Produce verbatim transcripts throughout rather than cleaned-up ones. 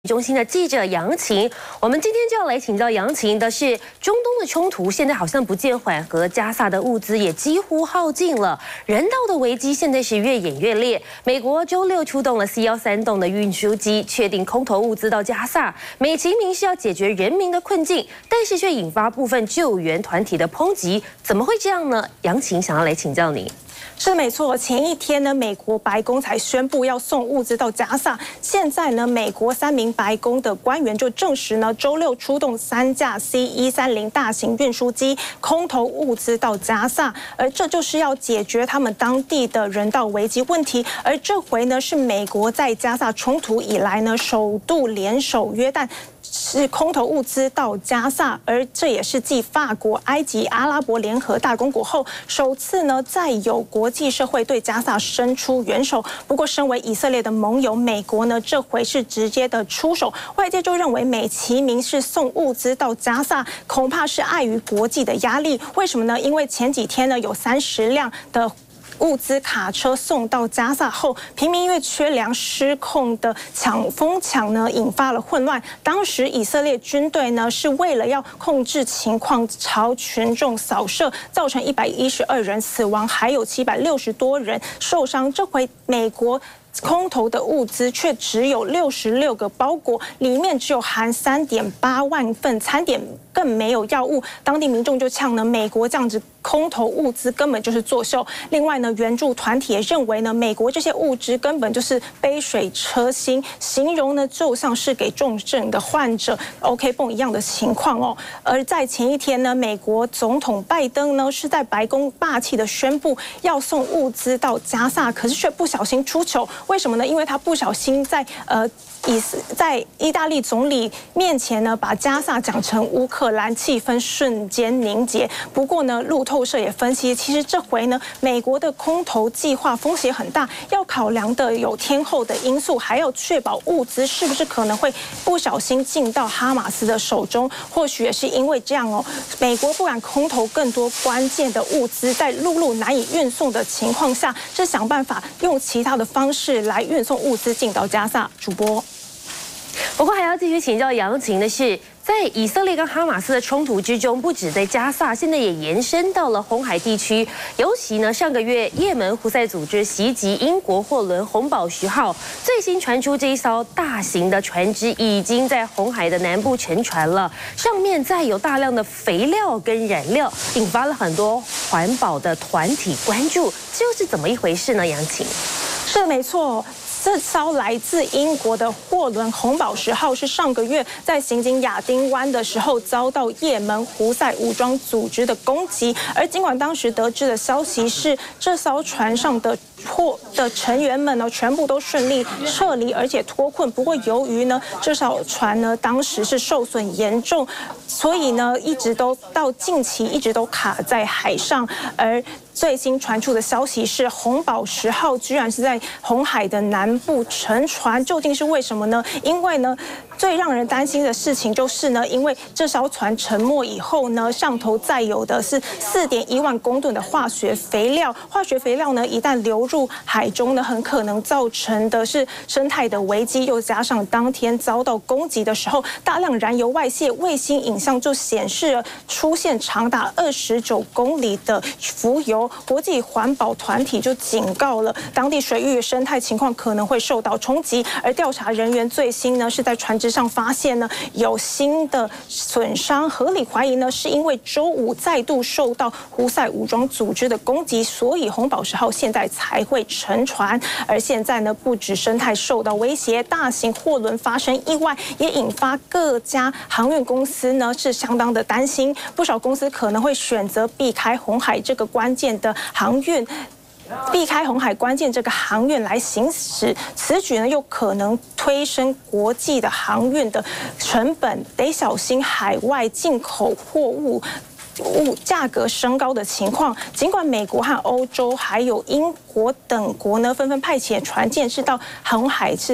中心的记者杨晴，我们今天就要来请教杨晴的是，中东的冲突现在好像不见缓和，加萨的物资也几乎耗尽了，人道的危机现在是越演越烈。美国周六出动了 C 一三栋的运输机，确定空投物资到加萨，美其名是要解决人民的困境，但是却引发部分救援团体的抨击，怎么会这样呢？杨晴想要来请教你。 是没错，前一天呢，美国白宫才宣布要送物资到加萨。现在呢，美国三名白宫的官员就证实呢，周六出动三架 C 一三零大型运输机，空投物资到加萨，而这就是要解决他们当地的人道危机问题。而这回呢，是美国在加萨冲突以来呢，首度联手约旦。 是空投物资到加萨，而这也是继法国、埃及、阿拉伯联合大公国后，首次呢再有国际社会对加萨伸出援手。不过，身为以色列的盟友，美国呢这回是直接的出手，外界就认为美其名是送物资到加萨，恐怕是碍于国际的压力。为什么呢？因为前几天呢有三十辆的 物资卡车送到加萨后，平民因为缺粮失控的抢疯抢呢，引发了混乱。当时以色列军队呢是为了要控制情况，朝群众扫射，造成一百一十二人死亡，还有七百六十多人受伤。这回美国 空投的物资却只有六十六个包裹，里面只有含三点八万份餐点，更没有药物。当地民众就呛呢，美国这样子空投物资根本就是作秀。另外呢，援助团体也认为呢，美国这些物资根本就是杯水车薪，形容呢就像是给重症的患者 OK 泵一样的情况哦。而在前一天呢，美国总统拜登呢是在白宫霸气的宣布要送物资到加萨，可是却不小心出糗。 为什么呢？因为他不小心在呃以在意大利总理面前呢，把加萨讲成乌克兰，气氛瞬间凝结。不过呢，路透社也分析，其实这回呢，美国的空投计划风险很大，要考量的有天后的因素，还要确保物资是不是可能会不小心进到哈马斯的手中。或许也是因为这样哦，美国不敢空投更多关键的物资，在陆路难以运送的情况下，是想办法用其他的方式 来运送物资进到加萨。主播， 不过还要继续请教杨晴的是，在以色列跟哈马斯的冲突之中，不止在加萨，现在也延伸到了红海地区。尤其呢，上个月也门胡塞组织袭击英国货轮红宝石号，最新传出这一艘大型的船只已经在红海的南部沉船了，上面载有大量的肥料跟燃料，引发了很多环保的团体关注，这又是怎么一回事呢？杨晴， 是没错。 这艘来自英国的货轮红宝石号是上个月在行经亚丁湾的时候遭到也门胡塞武装组织的攻击，而尽管当时得知的消息是这艘船上的货的成员们呢全部都顺利撤离，而且脱困。不过由于呢这艘船呢当时是受损严重，所以呢一直都到近期一直都卡在海上，而 最新传出的消息是，红宝石号居然是在红海的南部沉船，究竟是为什么呢？因为呢，最让人担心的事情就是呢，因为这艘船沉没以后呢，上头载有的是四点一万公吨的化学肥料，化学肥料呢一旦流入海中呢，很可能造成的是生态的危机，又加上当天遭到攻击的时候，大量燃油外泄，卫星影像就显示了出现长达二十九公里的浮油。 国际环保团体就警告了，当地水域生态情况可能会受到冲击。而调查人员最新呢是在船只上发现呢有新的损伤，合理怀疑呢是因为周五再度受到胡塞武装组织的攻击，所以红宝石号现在才会沉船。而现在呢，不止生态受到威胁，大型货轮发生意外，也引发各家航运公司呢是相当的担心，不少公司可能会选择避开红海这个关键 的航运，避开红海关键这个航运来行驶，此举呢又可能推升国际的航运的成本，得小心海外进口货物 物价格升高的情况，尽管美国和欧洲还有英国等国呢纷纷派遣船舰是到红海是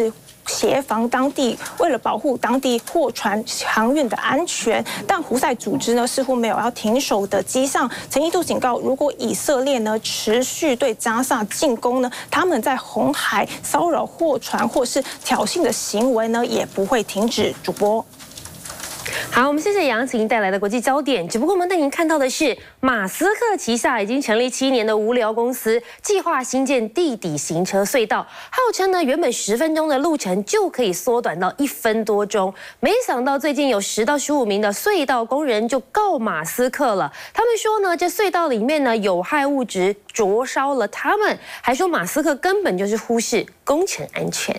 协防当地，为了保护当地货船航运的安全。但胡塞组织呢，似乎没有要停手的迹象，曾一度警告，如果以色列呢持续对加萨进攻呢，他们在红海骚扰货船或是挑衅的行为呢，也不会停止。主播。 好，我们谢谢杨晴带来的国际焦点。只不过我们带您看到的是，马斯克旗下已经成立七年的无聊公司，计划新建地底行车隧道，号称呢原本十分钟的路程就可以缩短到一分多钟。没想到最近有十到十五名的隧道工人就告马斯克了，他们说呢，这隧道里面呢有害物质灼烧了他们，还说马斯克根本就是忽视工程安全。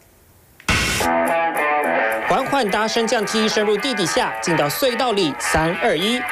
缓缓搭升降梯，深入地底下，进到隧道里。三二一，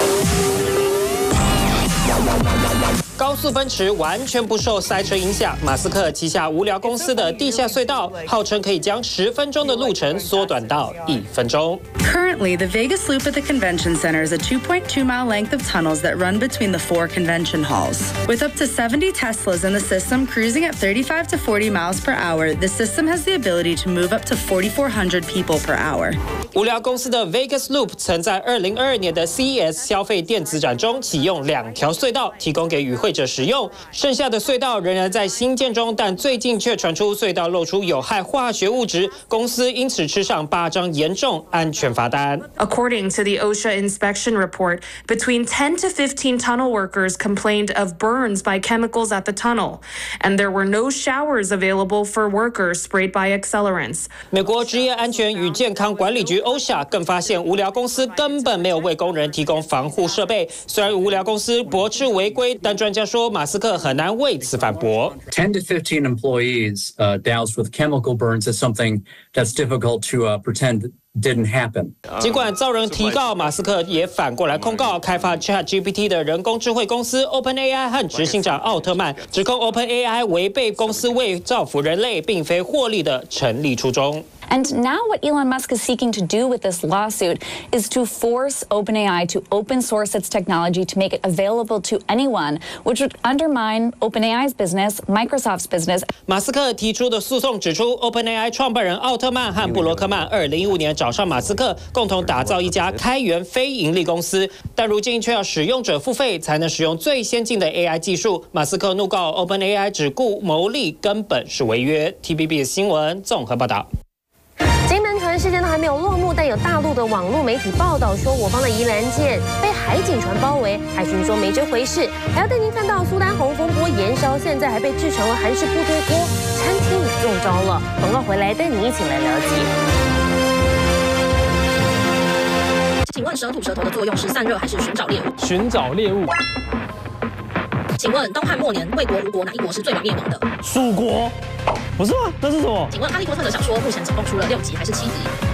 高速奔驰完全不受塞车影响。马斯克旗下无聊公司的地下隧道，号称可以将十分钟的路程缩短到一分钟。 Currently, the Vegas Loop at the Convention Center is a two point two mile length of tunnels that run between the four convention halls. With up to seventy Teslas in the system cruising at thirty-five to forty miles per hour, the system has the ability to move up to forty-four hundred people per hour. 无聊公司的 Vegas Loop 曾在二零二二年的 C E S 消费电子展中启用两条隧道，提供给与会者使用。剩下的隧道仍然在兴建中，但最近却传出隧道漏出有害化学物质，公司因此吃上八张严重安全罚单。 According to the OSHA inspection report, between ten to fifteen tunnel workers complained of burns by chemicals at the tunnel, and there were no showers available for workers sprayed by accelerants. 美国职业安全与健康管理局 OSHA 更发现，无聊公司根本没有为工人提供防护设备。虽然无聊公司驳斥违规，但专家说马斯克很难为此反驳。 ten to fifteen employees uh, doused with chemical burns is something that's difficult to uh, pretend didn't happen. 尽管遭人提告，马斯克也反过来控告开发 ChatGPT 的人工智慧公司 OpenAI 和执行长奥特曼，指控 OpenAI 违背公司为造福人类并非获利的成立初衷。 And now what Elon Musk is seeking to do with this lawsuit is to force OpenAI to open source its technology to make it available to anyone, which would undermine OpenAI's business, Microsoft's business. 马斯克提出的诉讼指出 ，OpenAI 创办人奥特曼和布罗克曼二零一五年找上马斯克，共同打造一家开源非盈利公司，但如今却要使用者付费才能使用最先进的 A I 技术。马斯克怒告 OpenAI 只顾牟利，根本是违约。T V B 新闻综合报道。 金门船事件都还没有落幕，但有大陆的网络媒体报道说，我方的宜兰舰被海警船包围，海巡说没这回事。还要带您看到苏丹红风波延烧，现在还被制成了韩式部队锅，餐厅也中招了。广告回来带您一起来了解。 请问蛇吐蛇头的作用是散热还是寻找猎物？ 寻找猎物。 请问东汉末年魏国吴国哪一国是最晚灭亡的？ 蜀国。不是吗？那是什么？ 请问哈利波特的小说目前总共出了六集还是七集？